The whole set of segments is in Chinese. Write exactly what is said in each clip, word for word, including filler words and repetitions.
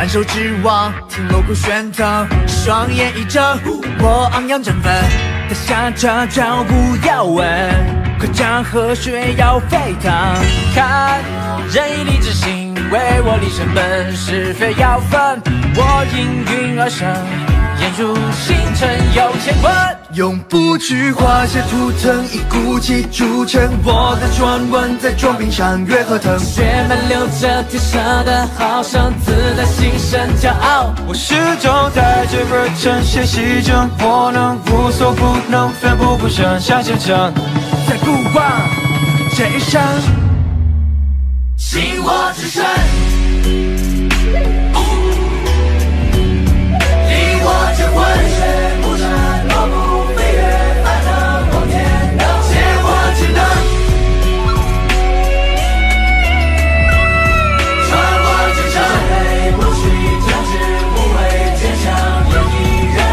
万兽之王，听锣鼓喧腾，双眼一睁，我昂扬振奋，他下着脚步要稳，快将河水要沸腾。看，人以理之心，为我立身本，是非要分，我应运而生，演入星辰有乾坤。用不去画下图腾，以骨气铸成我的传闻，在壮冰上越河腾，血脉流着天生的好胜，自带心生骄傲。 我始终带着热忱，学习着我能无所不能，奋不顾身向前程。 在不忘这一生，信我之身，以我之魂，血不闪落不飞跃，翻腾往天能，借我之能，传我之诚，泪不虚，将之无畏，坚强演一人。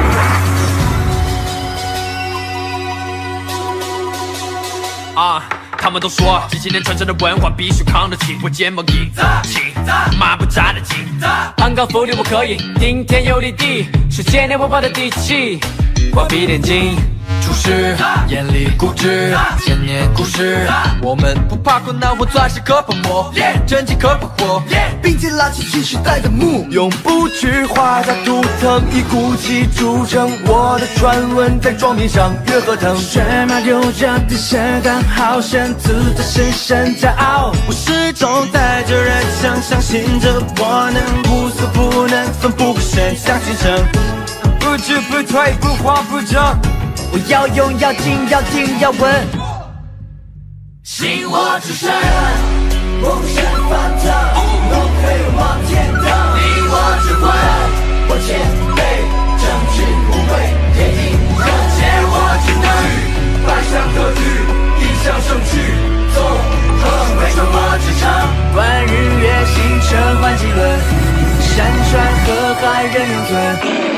啊！他们都说几千年传承的文化必须扛得起，我肩膀硬，挺马不扎的紧，攀高浮立我可以，顶天有力地，是千年文化的底气，画笔点睛。处事严厉固执，千年故事，我们不怕困难或钻石可泡沫，真情可捕获， 并且拉起新时代的幕，用不去画下图腾，以骨气铸成我的传闻，在壮面上越河腾，血脉流着天生的好胜，自带深深骄傲。 我始终带着热诚，相信着我能无所不能，奋不顾身向前程，不知不退，不慌不张。 我要勇，要静，要听，要稳。信我之身，无限翻腾，龙飞往天腾。以我之魂，我谦卑，正直无畏，天应人。借我之能，百象可遇，一向胜去，纵横为传我之城。观日月星辰换几轮，山川河海任永存。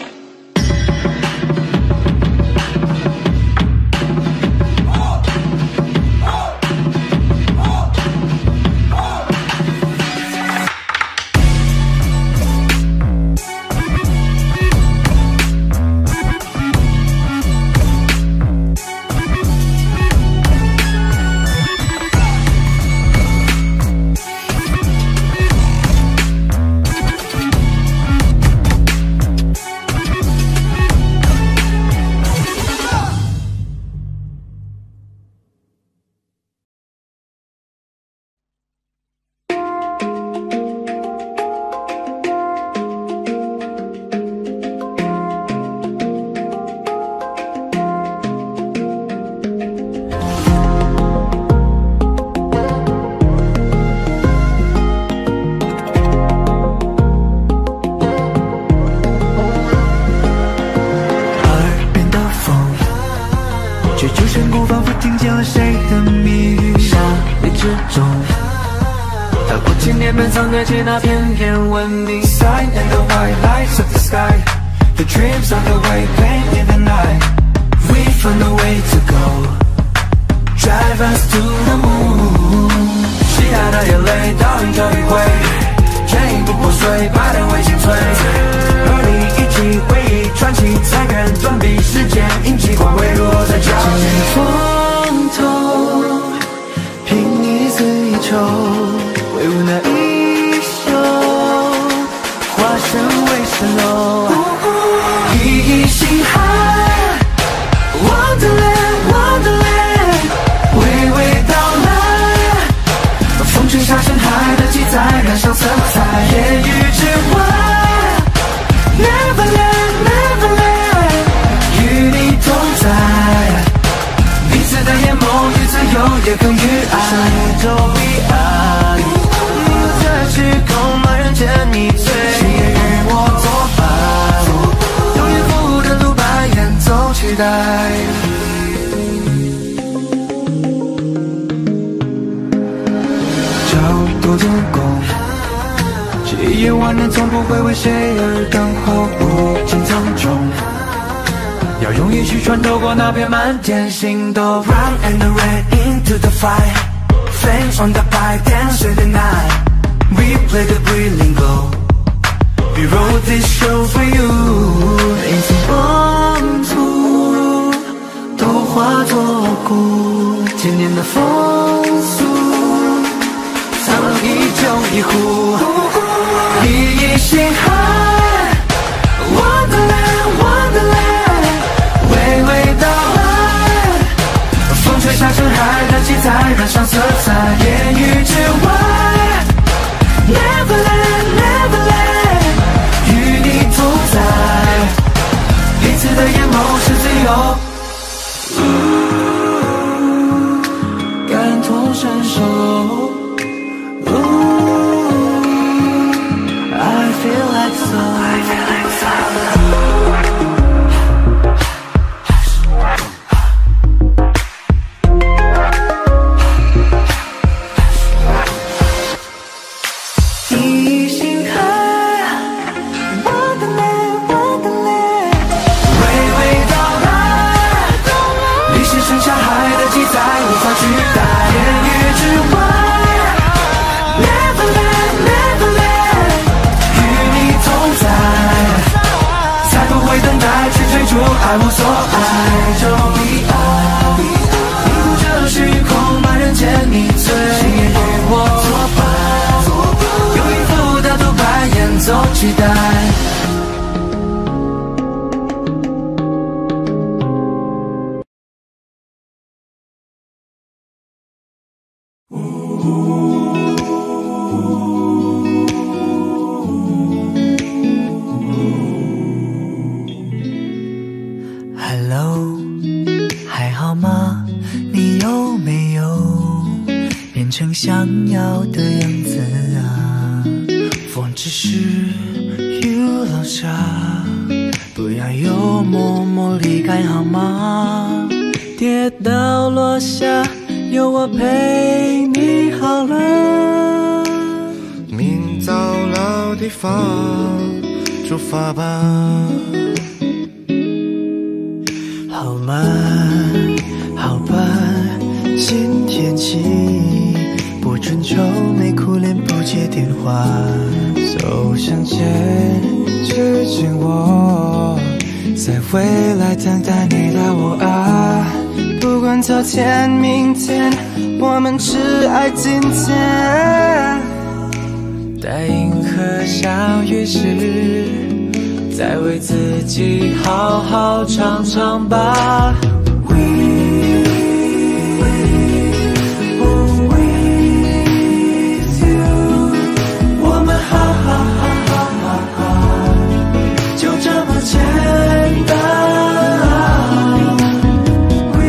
藏对其那片片文明 Sign in the white lights of the sky, the dreams on the way, paint in the night. We found a way to go, drive us to the moon. 吸干的眼泪倒映着余晖，全影不破碎，把人为心碎。和你一起回忆传奇，残忍断臂，时间印记光辉落在脚尖。 风头，凭一丝一愁，挥舞那一袖，化身为蜃楼。一意心海 ，Wonderland Wonderland， 娓娓道来，风吹沙成海的记载，染上色彩，言语之外 ，Neverland Neverland， 与你同在，彼此的眼眸，与自由也更与爱，上宇宙彼岸。时空茫然间迷醉，星夜与我作伴，用音符的独白演奏期待。 角度做工，这一夜万年从不会为谁而等候，无尽苍穹。要用意去穿透过那片漫天星斗 Run and red into the fire, flames on the pipe, dance with the night. We play the brilliant glow, We wrote this show for you， 每次光途都化作鼓，千年的风俗，苍狼依旧一呼，熠熠星海 ，Wonderland Wonderland， 娓娓道来，风吹沙成海的七彩，染上色彩，言语之外 ，Neverland Neverland， 与你同在，彼此的眼眸是自由。 感同身受 I feel like so I feel like so 一心海 Wonderland Wonderland 娓娓道来历史剩下海的记载无法取代言语之外 Neverland Neverland 与你同在才不会等待去追逐爱无所爱就彼岸一路这虚空把人间迷醉心也与我作伴用音符的独白演奏期待Hello， 还好吗？你有没有变成想要的样子啊？风只是雨落下，不要又默默离开好吗？跌倒落下，有我陪你好了。 明早老地方，出发吧。 好吗？好吧，今天起不准皱眉苦脸不接电话。 走向前之前，我在未来等待你的我啊！不管昨天明天，我们只爱今天。待银河相遇时，再为自己好好唱唱吧。We, we, oh with you， 我们好好好好好好，就这么简单。We,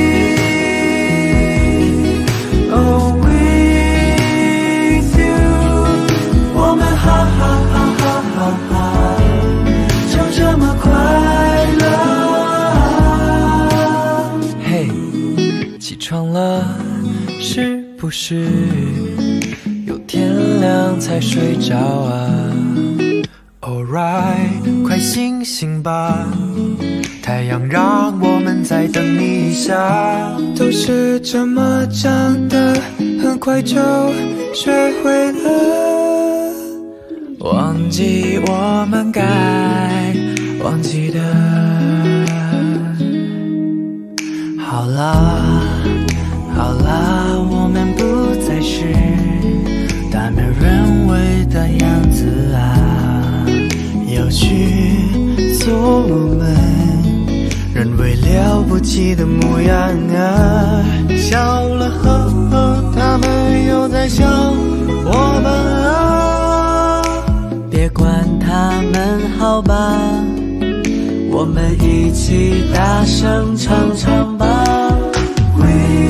oh with you， 我们好好好好好好。这么快乐，嘿，起床了，是不是有天亮才睡着啊 ？Alright， 快醒醒吧，太阳让我们再等你一下。都是这么长的，很快就学会了，忘记我们该。忘记的，好啦，好啦，我们不再是大没人味的样子啊，有趣做我们人为了不起的模样啊，笑了呵呵，他们又在笑我们啊，别管他们，好吧。我们一起大声唱唱吧。We,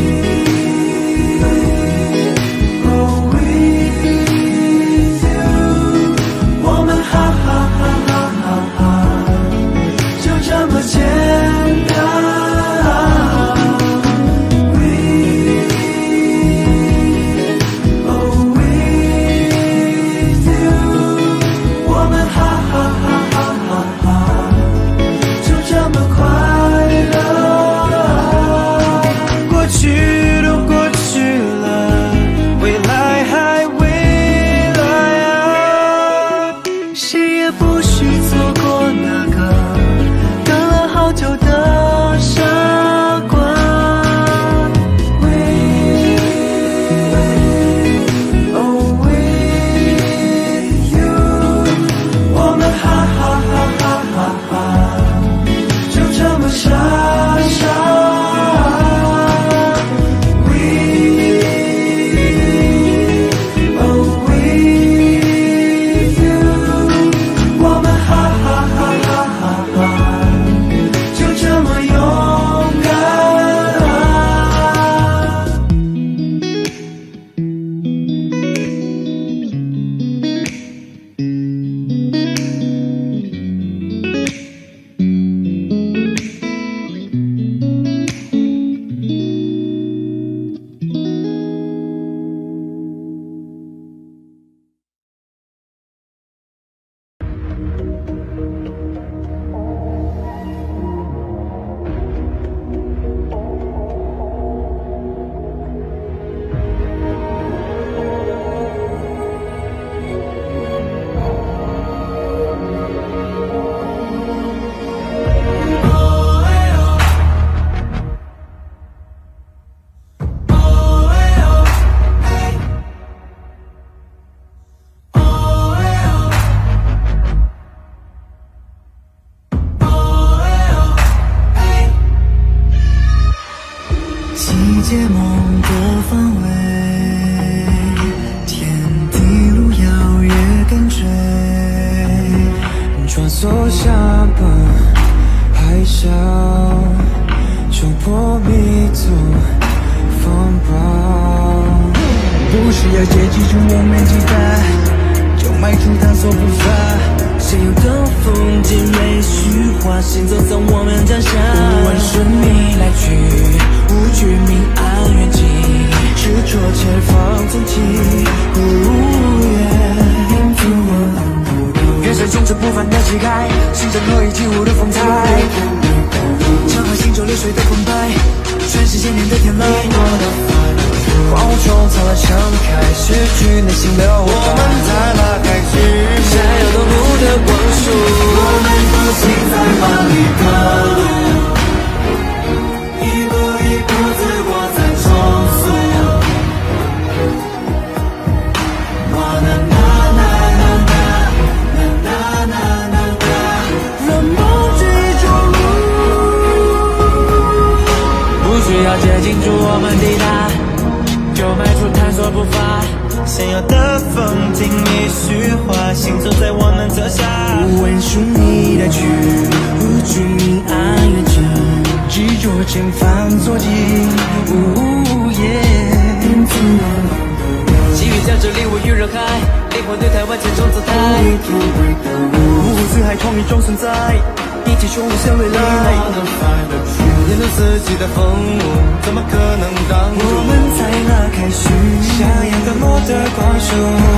oh with you， 我们好好好好好好，就这么简单。We, oh with you， 我们好好好好好好。这么快乐。 海啸冲破迷途风暴， 不需要阶级中我们击败，就迈出探索步伐。 现有的风景没虚化，行走在我们脚下。不问顺逆来去，无惧明暗远近，执着前方踪迹。 越是坚持不凡的气概，行着乐意起舞的风采，强化心中流水的澎湃，诠释千年的天籁。 荒芜中灿烂盛开，失去内心流淌，我们才拉开去闪耀夺目的光束， 我们不行在万里的路，一步一步自我在重塑。我那那那那那那那那那， 让梦记着路，不需要竭尽助我们抵达，就迈出探索步伐。 想要的风景已虚化，行走在我们脚下。 不问顺逆的去，无惧明暗远近，执着前方踪迹。细雨将这礼物与人海，灵魂对台湾千种姿态。 五湖四海同一种存在，一起冲向未来。面对四季的风舞，怎么可能挡住？ 我们才拉开序， 想要的莫得光束。